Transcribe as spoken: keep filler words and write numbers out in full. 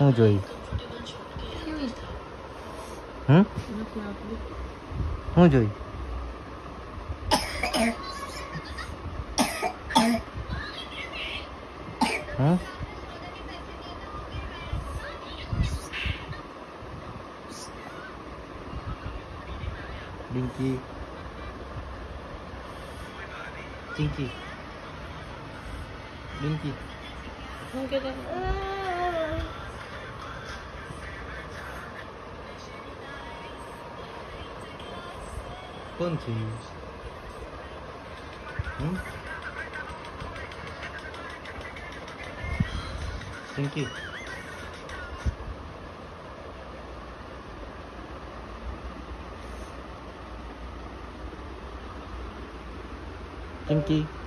હું જોઈ હમ હું જોઈ હમ Binky Binky Binky कौन सी हम्म पिंकी पिंकी